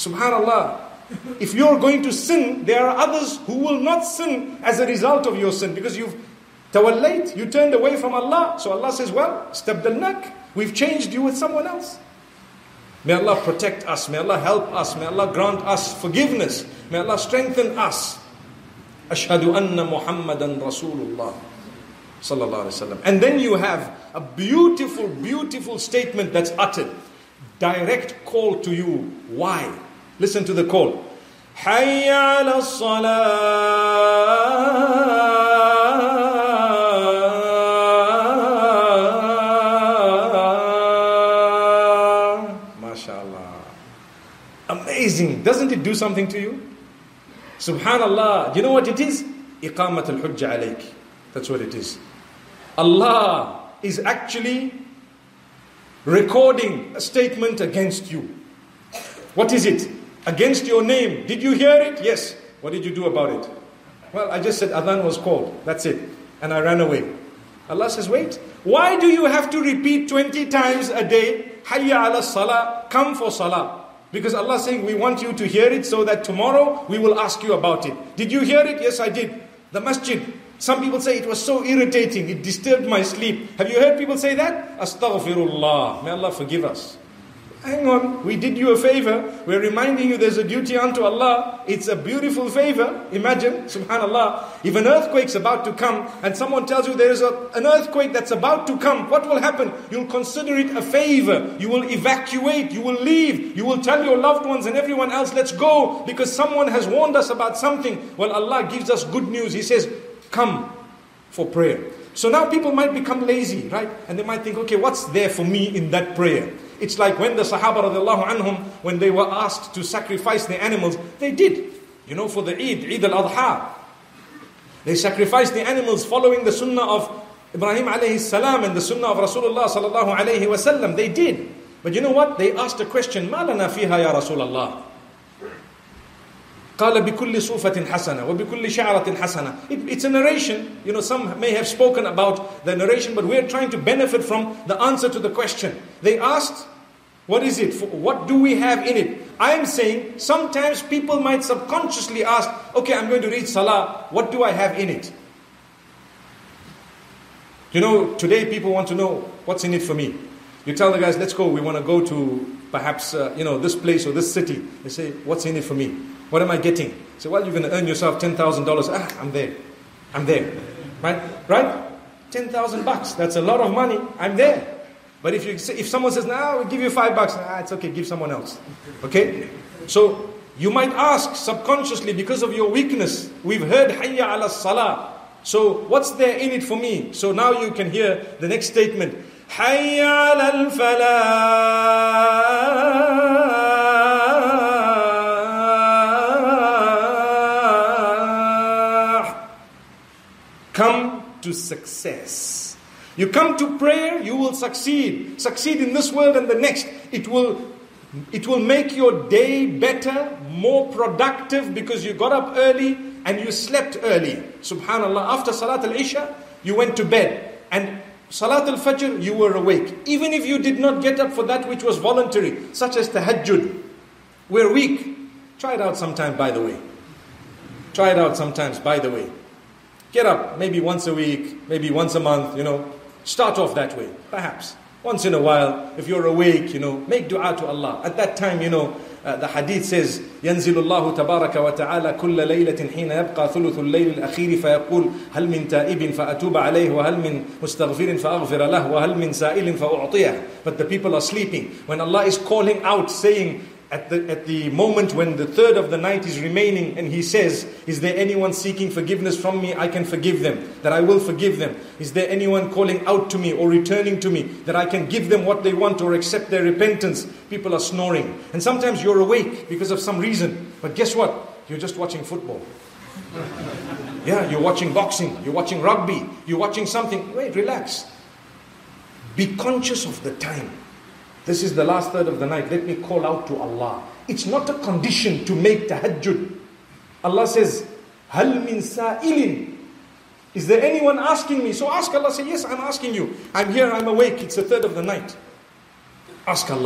Speaker 2: Subhanallah. If you're going to sin, there are others who will not sin as a result of your sin, because you've tawallayt, you turned away from Allah. So Allah says, well, istabdalnak, we've changed you with someone else. May Allah protect us, may Allah help us, may Allah grant us forgiveness, may Allah strengthen us. Ashhadu anna Muhammadan Rasulullah sallallahu alaihi wasallam. And then you have a beautiful, beautiful statement that's uttered. Direct call to you. Why? Listen to the call. Hayya ala salah. MashaAllah. Amazing. Doesn't it do something to you? Subhanallah. You know what it is? Iqamat al-hujja alayk. That's what it is. Allah is actually recording a statement against you. What is it? Against your name. Did you hear it? Yes. What did you do about it? Well, I just said adhan was called. That's it. And I ran away. Allah says, wait. Why do you have to repeat 20 times a day? Hayya ala salah. Come for salah. Because Allah is saying, we want you to hear it so that tomorrow we will ask you about it. Did you hear it? Yes, I did. The masjid. Some people say it was so irritating. It disturbed my sleep. Have you heard people say that? Astaghfirullah. May Allah forgive us. Hang on, we did you a favor. We're reminding you there's a duty unto Allah. It's a beautiful favor. Imagine, subhanallah, if an earthquake's about to come and someone tells you there is an earthquake that's about to come, what will happen? You'll consider it a favor. You will evacuate. You will leave. You will tell your loved ones and everyone else, let's go, because someone has warned us about something. Well, Allah gives us good news. He says, come for prayer. So now people might become lazy, right? And they might think, okay, what's there for me in that prayer? It's like when the Sahaba radiallahu anhum, when they were asked to sacrifice their animals, they did. You know, for the Eid al-Adha. They sacrificed the animals following the sunnah of Ibrahim alayhi salam and the sunnah of Rasulullah sallallahu alayhi wa sallam. They did. But you know what? They asked a question, مَا لَنَا فِيهَا يَا رَسُولَ اللَّهِ قال بكل صوفة حسنة وبكل شعرة حسنة. It's a narration. You know, some may have spoken about the narration, but we're trying to benefit from the answer to the question. They asked, what is it? What do we have in it? I am saying, sometimes people might subconsciously ask, okay, I'm going to read Salah. What do I have in it? You know, today people want to know, what's in it for me? You tell the guys, let's go. We want to go to perhaps, this place or this city. They say, what's in it for me? What am I getting? So, well, you're going to earn yourself $10,000. I'm there. Right? 10,000 bucks. That's a lot of money. I'm there. But if someone says, we'll give you $5. It's okay, give someone else. Okay? So, you might ask subconsciously because of your weakness. We've heard Hayya ala salah. So, what's there in it for me? So now you can hear the next statement. Hayya ala al-falah. Come to success. You come to prayer, you will succeed. Succeed in this world and the next. It will make your day better, more productive, because you got up early and you slept early. Subhanallah. After Salat al-Isha, you went to bed. And Salat al-Fajr, you were awake. Even if you did not get up for that which was voluntary, such as tahajjud. We're weak. Try it out sometime, by the way. Get up, maybe once a week, maybe once a month, Start off that way, perhaps. Once in a while, if you're awake, make dua to Allah. At that time, the hadith says, ينزل الله تبارك وتعالى كل ليلة حين يبقى ثلث الليل الأخير فيقول هل من تائب فأتوب عليه وهل من مستغفر فأغفر له وهل من سائل فأعطيه. But the people are sleeping. When Allah is calling out, saying, at the moment when the third of the night is remaining, and He says, is there anyone seeking forgiveness from me? I can forgive them, that I will forgive them. Is there anyone calling out to me or returning to me, that I can give them what they want or accept their repentance? People are snoring. And sometimes you're awake because of some reason. But guess what? You're just watching football. Yeah, you're watching boxing, you're watching rugby, you're watching something. Wait, relax. Be conscious of the time. This is the last third of the night. Let me call out to Allah. It's not a condition to make tahajjud. Allah says, هَلْ مِن سَائِلٍ. Is there anyone asking me? So ask Allah. Say, yes, I'm asking you. I'm here, I'm awake. It's the third of the night. Ask Allah.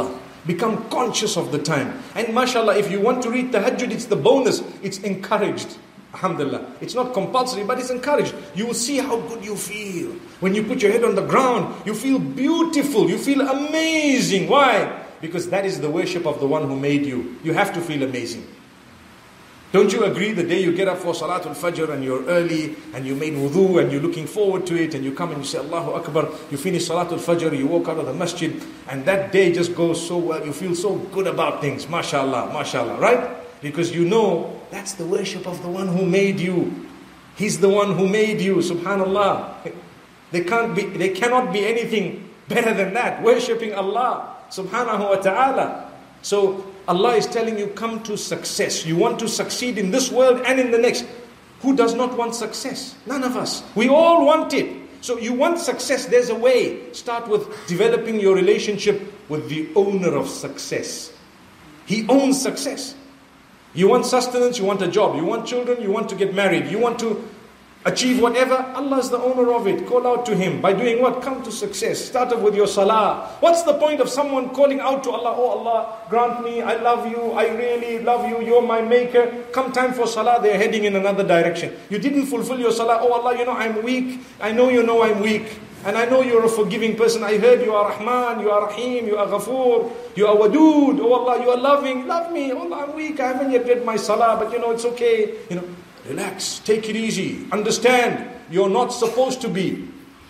Speaker 2: Become conscious of the time. And mashallah, if you want to read tahajjud, it's the bonus. It's encouraged. Alhamdulillah. It's not compulsory, but it's encouraged. You will see how good you feel. When you put your head on the ground, you feel beautiful. You feel amazing. Why? Because that is the worship of the one who made you. You have to feel amazing. Don't you agree the day you get up for Salatul Fajr and you're early and you made wudu and you're looking forward to it and you come and you say Allahu Akbar, you finish Salatul Fajr, you walk out of the masjid and that day just goes so well, you feel so good about things, mashallah, mashallah, right? Because you know that's the worship of the one who made you. He's the one who made you, subhanallah. There cannot be anything better than that, worshipping Allah subhanahu wa ta'ala. So Allah is telling you, come to success. You want to succeed in this world and in the next. Who does not want success? None of us. We all want it. So you want success, there's a way. Start with developing your relationship with the owner of success. He owns success. You want sustenance, you want a job. You want children, you want to get married. You want to achieve whatever. Allah is the owner of it. Call out to Him. By doing what? Come to success. Start off with your salah. What's the point of someone calling out to Allah? Oh Allah, grant me, I love you, I really love you, you're my maker. Come time for salah, they're heading in another direction. You didn't fulfill your salah. Oh Allah, you know I'm weak. I know you know I'm weak. And I know you're a forgiving person. I heard you are Rahman, you are Rahim, you are Ghafoor, you are Wadud. Oh Allah, you are loving. Love me. Oh Allah, I'm weak. I haven't yet read my salah, but you know, it's okay. You know, relax, take it easy. Understand, you're not supposed to be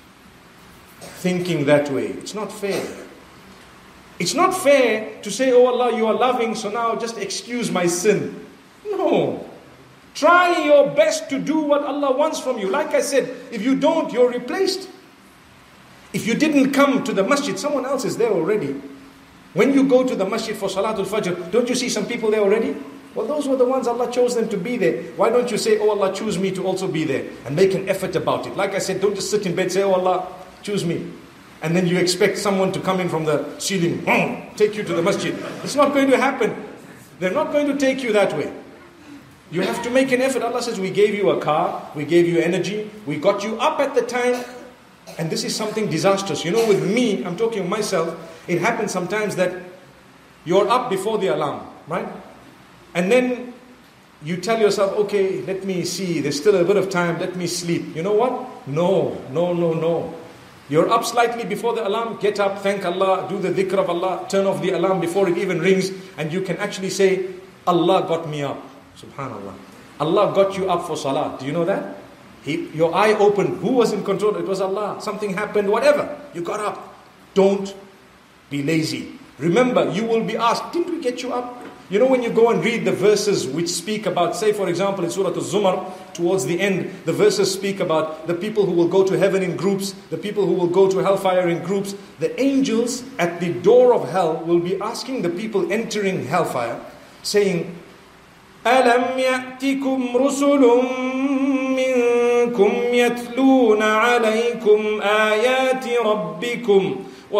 Speaker 2: thinking that way. It's not fair. It's not fair to say, oh Allah, you are loving, so now just excuse my sin. No. Try your best to do what Allah wants from you. Like I said, if you don't, you're replaced. If you didn't come to the masjid, someone else is there already. When you go to the masjid for Salatul Fajr, don't you see some people there already? Well, those were the ones Allah chose them to be there. Why don't you say, oh Allah, choose me to also be there? And make an effort about it. Like I said, don't just sit in bed, say, oh Allah, choose me. And then you expect someone to come in from the ceiling, take you to the masjid. It's not going to happen. They're not going to take you that way. You have to make an effort. Allah says, we gave you a car, we gave you energy, we got you up at the time. And this is something disastrous. You know, with me, I'm talking of myself, it happens sometimes that you're up before the alarm, right? And then you tell yourself, okay, let me see, there's still a bit of time, let me sleep. You know what? No. You're up slightly before the alarm, get up, thank Allah, do the dhikr of Allah, turn off the alarm before it even rings, and you can actually say, Allah got me up. Subhanallah. Allah got you up for salah. Do you know that? Your eye opened. Who was in control? It was Allah. Something happened, whatever. You got up. Don't be lazy. Remember, you will be asked, didn't we get you up? You know, when you go and read the verses which speak about, say for example in Surah Al-Zumar, towards the end, the verses speak about the people who will go to heaven in groups, the people who will go to hellfire in groups. The angels at the door of hell will be asking the people entering hellfire, saying, أَلَمْ يَأْتِكُمْ رُسُلٌ منكم يتلون عليكم آيات ربكم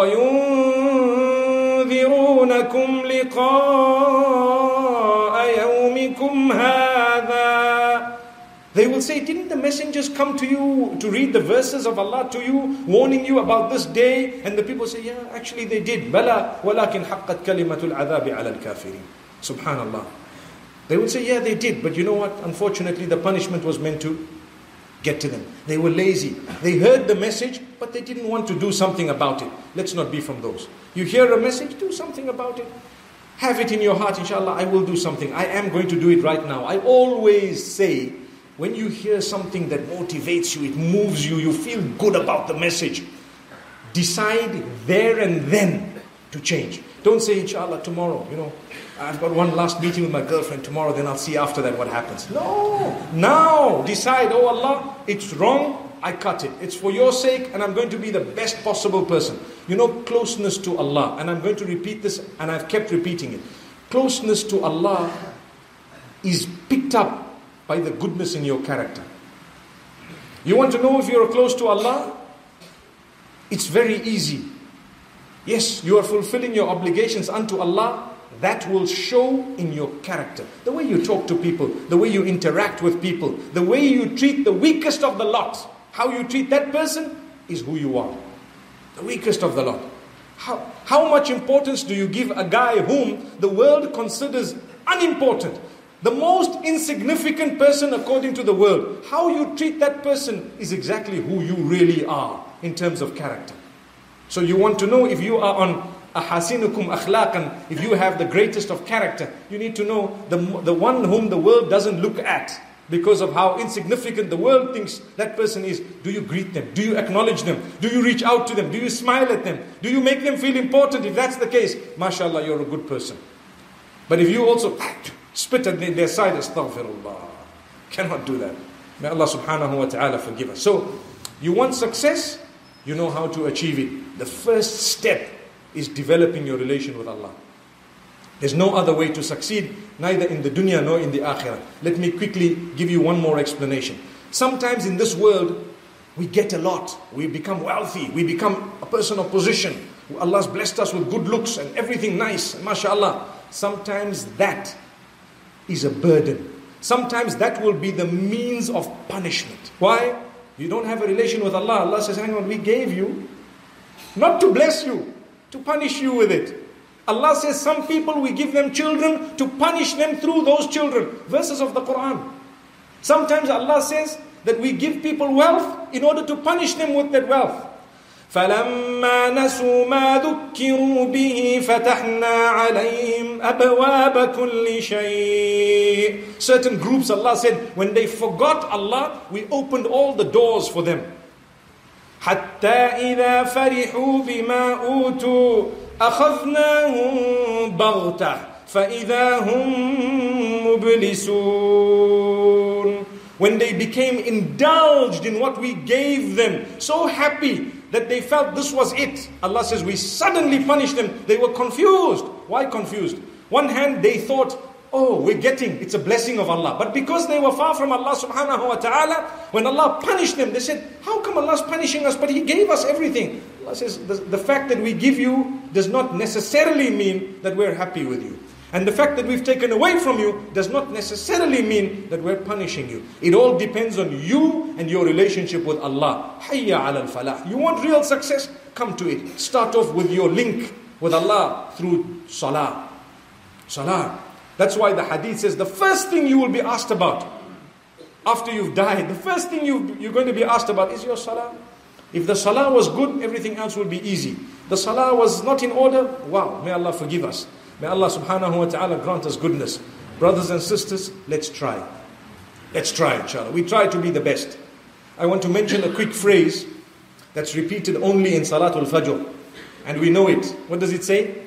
Speaker 2: وينذرونكم لقاء يومكم هذا. They will say, didn't the messengers come to you to read the verses of Allah to you, warning you about this day? And the people say, yeah, actually they did. بَلَا وَلَكِنْ حَقَّتْ كَلِمَةُ الْعَذَابِ عَلَى الْكَافِرِينَ. Subhanallah. They would say, yeah, they did. But you know what? Unfortunately, the punishment was meant to get to them. They were lazy. They heard the message, but they didn't want to do something about it. Let's not be from those. You hear a message, do something about it. Have it in your heart, inshallah, I will do something. I am going to do it right now. I always say, when you hear something that motivates you, it moves you, you feel good about the message, decide there and then to change. Don't say, inshallah, tomorrow, you know, I've got one last meeting with my girlfriend tomorrow, then I'll see after that what happens. No, now decide, oh Allah, it's wrong, I cut it. It's for your sake and I'm going to be the best possible person. You know, closeness to Allah, and I'm going to repeat this and I've kept repeating it. Closeness to Allah is picked up by the goodness in your character. You want to know if you're close to Allah? It's very easy. Yes, you are fulfilling your obligations unto Allah. That will show in your character. The way you talk to people, the way you interact with people, the way you treat the weakest of the lot. How you treat that person is who you are. The weakest of the lot. How much importance do you give a guy whom the world considers unimportant? The most insignificant person according to the world. How you treat that person is exactly who you really are in terms of character. So you want to know if you are on ahasinukum akhlaqan, if you have the greatest of character, you need to know the one whom the world doesn't look at because of how insignificant the world thinks that person is. Do you greet them? Do you acknowledge them? Do you reach out to them? Do you smile at them? Do you make them feel important? If that's the case, mashallah, you're a good person. But if you also spit at their side, astaghfirullah, cannot do that. May Allah subhanahu wa ta'ala forgive us. So, you want success, you know how to achieve it. The first step is developing your relation with Allah. There's no other way to succeed, neither in the dunya nor in the akhirah. Let me quickly give you one more explanation. Sometimes in this world, we get a lot. We become wealthy. We become a person of position. Allah's blessed us with good looks and everything nice, mashallah. Sometimes that is a burden. Sometimes that will be the means of punishment. Why? You don't have a relation with Allah. Allah says, hang on, we gave you not to bless you, to punish you with it. Allah says some people, we give them children to punish them through those children. Verses of the Quran. Sometimes Allah says that we give people wealth in order to punish them with that wealth. فَلَمَّا نَسُوا مَا ذُكِّرُوا بِهِ فَتَحْنَا عَلَيْهِمْ أَبْوَابَ كُلِّ شَيْءٍ. Certain groups, Allah said, when they forgot Allah, we opened all the doors for them. حَتَّى إِذَا فَرِحُوا بِمَا أُوتُوا أَخَذْنَاهُمْ بَغْتَةً فَإِذَا هُمْ مُبْلِسُونَ. When they became indulged in what we gave them, so happy that they felt this was it, Allah says we suddenly punished them. They were confused. Why confused? One hand they thought, oh, it's a blessing of Allah. But because they were far from Allah subhanahu wa ta'ala, when Allah punished them, they said, how come Allah's punishing us? But He gave us everything. Allah says, the fact that we give you does not necessarily mean that we're happy with you. And the fact that we've taken away from you does not necessarily mean that we're punishing you. It all depends on you and your relationship with Allah. Hayya ala al-falah. You want real success? Come to it. Start off with your link with Allah through salah. Salah. That's why the hadith says the first thing you will be asked about after you've died, the first thing you're going to be asked about is your salah. If the salah was good, everything else will be easy. The salah was not in order, wow, may Allah forgive us. May Allah subhanahu wa ta'ala grant us goodness. Brothers and sisters, let's try. Let's try, inshallah. We try to be the best. I want to mention a quick phrase that's repeated only in Salatul Fajr. And we know it. What does it say?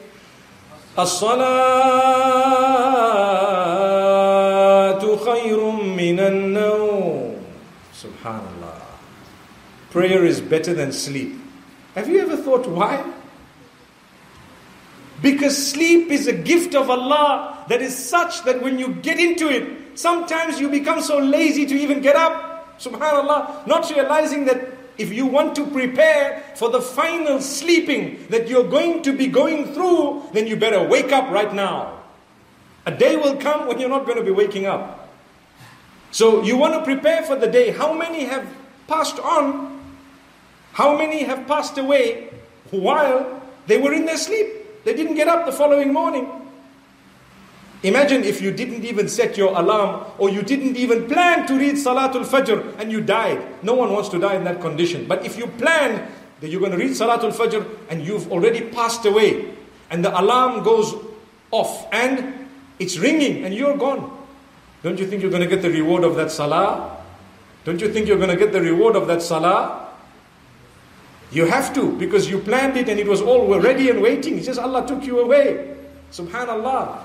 Speaker 2: As-salatu khayrun minan nawm. Subhanallah. Prayer is better than sleep. Have you ever thought why? Because sleep is a gift of Allah that is such that when you get into it, sometimes you become so lazy to even get up. Subhanallah. Not realizing that if you want to prepare for the final sleeping that you're going to be going through, then you better wake up right now. A day will come when you're not going to be waking up. So you want to prepare for the day. How many have passed on? How many have passed away while they were in their sleep? They didn't get up the following morning. Imagine if you didn't even set your alarm or you didn't even plan to read Salatul Fajr and you died. No one wants to die in that condition. But if you planned that you're going to read Salatul Fajr and you've already passed away and the alarm goes off and it's ringing and you're gone, don't you think you're going to get the reward of that salah? Don't you think you're going to get the reward of that salah? You have to, because you planned it and it was all ready and waiting. He says Allah took you away. Subhanallah.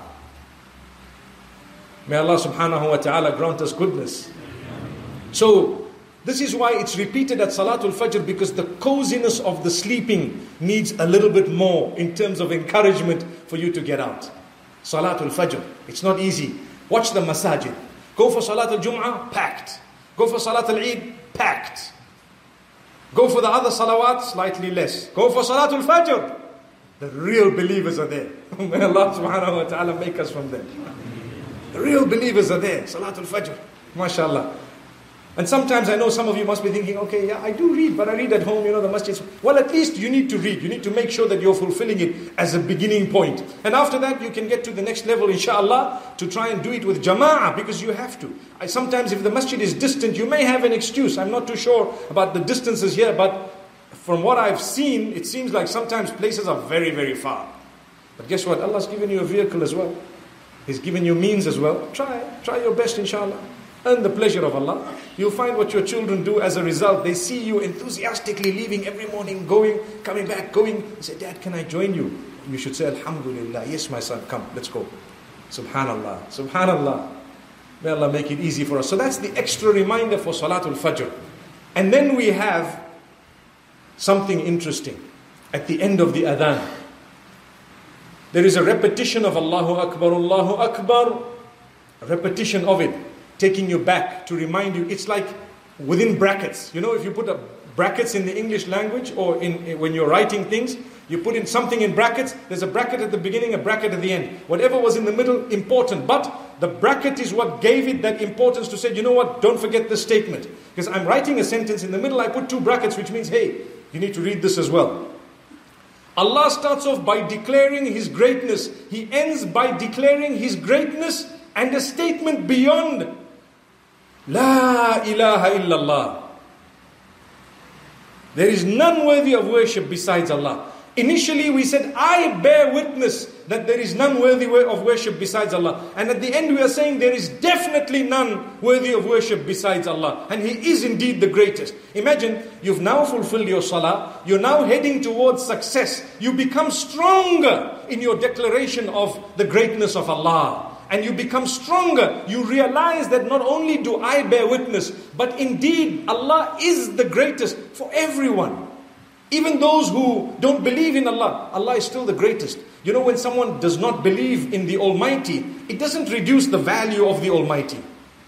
Speaker 2: May Allah subhanahu wa ta'ala grant us goodness. So, this is why it's repeated at Salatul Fajr, because the coziness of the sleeping needs a little bit more in terms of encouragement for you to get out. Salatul Fajr, it's not easy. Watch the masajid. Go for Salatul Jum'ah, packed. Go for Salatul Eid, packed. Go for the other salawat, slightly less. Go for Salatul Fajr. The real believers are there. May Allah subhanahu wa ta'ala make us from them. The real believers are there. Salatul Fajr. MashaAllah. And sometimes I know some of you must be thinking, okay, yeah, I do read, but I read at home, the masjid. Well, at least you need to read. You need to make sure that you're fulfilling it as a beginning point. And after that, you can get to the next level, inshallah, to try and do it with jama'ah, because you have to. Sometimes if the masjid is distant, you may have an excuse. I'm not too sure about the distances here, but from what I've seen, it seems like sometimes places are very, very far. But guess what? Allah's given you a vehicle as well. He's given you means as well. Try your best, inshallah. Earn the pleasure of Allah. You'll find what your children do as a result. They see you enthusiastically leaving every morning, going, coming back, going. They say, Dad, can I join you? You should say, Alhamdulillah. Yes, my son, come, let's go. Subhanallah. Subhanallah. May Allah make it easy for us. So that's the extra reminder for Salatul Fajr. And then we have something interesting. At the end of the adhan, there is a repetition of Allahu Akbar, Allahu Akbar. A repetition of it, taking you back to remind you. It's like within brackets. If you put brackets in the English language, or when you're writing things, you put in something in brackets. There's a bracket at the beginning, a bracket at the end. Whatever was in the middle, important. But the bracket is what gave it that importance to say, you know what, don't forget this statement. Because I'm writing a sentence in the middle, I put two brackets, which means, hey, you need to read this as well. Allah starts off by declaring His greatness. He ends by declaring His greatness and a statement beyond. La ilaha illallah. There is none worthy of worship besides Allah. Initially we said, I bear witness that there is none worthy of worship besides Allah. And at the end we are saying there is definitely none worthy of worship besides Allah. And He is indeed the greatest. Imagine, you've now fulfilled your salah. You're now heading towards success. You become stronger in your declaration of the greatness of Allah. And you become stronger. You realize that not only do I bear witness, but indeed Allah is the greatest for everyone. Even those who don't believe in Allah, Allah is still the greatest. When someone does not believe in the Almighty, it doesn't reduce the value of the Almighty.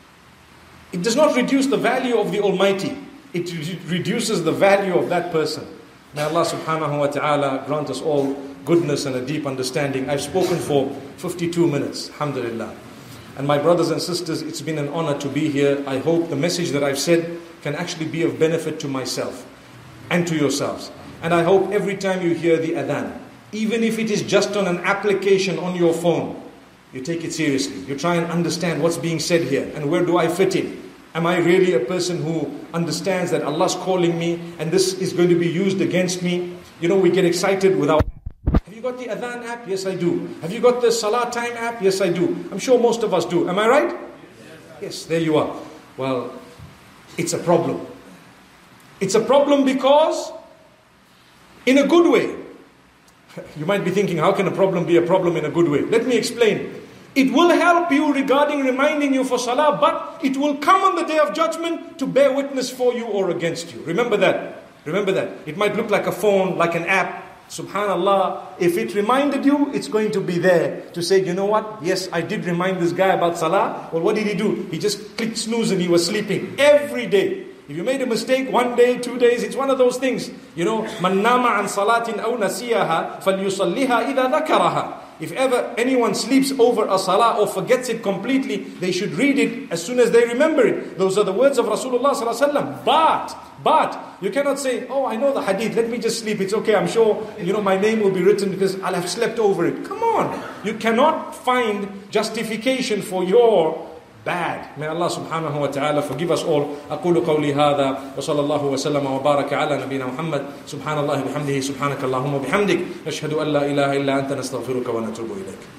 Speaker 2: It does not reduce the value of the Almighty. It reduces the value of that person. May Allah subhanahu wa ta'ala grant us all goodness and a deep understanding. I've spoken for 52 minutes, alhamdulillah. And my brothers and sisters, it's been an honor to be here. I hope the message that I've said can actually be of benefit to myself and to yourselves. And I hope every time you hear the adhan, even if it is just on an application on your phone, you take it seriously. You try and understand what's being said here and where do I fit in. Am I really a person who understands that Allah's calling me and this is going to be used against me? We get excited without. Have you got the adhan app? Yes, I do. Have you got the salah time app? Yes, I do. I'm sure most of us do. Am I right? Yes, there you are. Well, it's a problem. It's a problem because, in a good way, you might be thinking, how can a problem be a problem in a good way? Let me explain. It will help you regarding reminding you for salah, but it will come on the day of judgment to bear witness for you or against you. Remember that. Remember that. It might look like a phone, like an app. Subhanallah, if it reminded you, it's going to be there to say, you know what? Yes, I did remind this guy about salah. Well, what did he do? He just clicked snooze and he was sleeping every day. If you made a mistake 1 day, 2 days, it's one of those things. Man nama an salatin aw nasiyaha falyusalliha idha dhakaraha. If ever anyone sleeps over a salah or forgets it completely, they should read it as soon as they remember it. Those are the words of Rasulullah sallallahu alaihi wasallam. But you cannot say, oh, I know the hadith, let me just sleep. It's okay, I'm sure, my name will be written because I'll have slept over it. Come on. You cannot find justification for your bad. May Allah subhanahu wa ta'ala forgive us all. أقول قولي هذا وصلى الله وسلم وبارك على نبينا محمد سبحان الله بحمده سبحانك اللهم وبحمدك نشهد أن لا إله إلا أنت نستغفرك ونتوب إليك.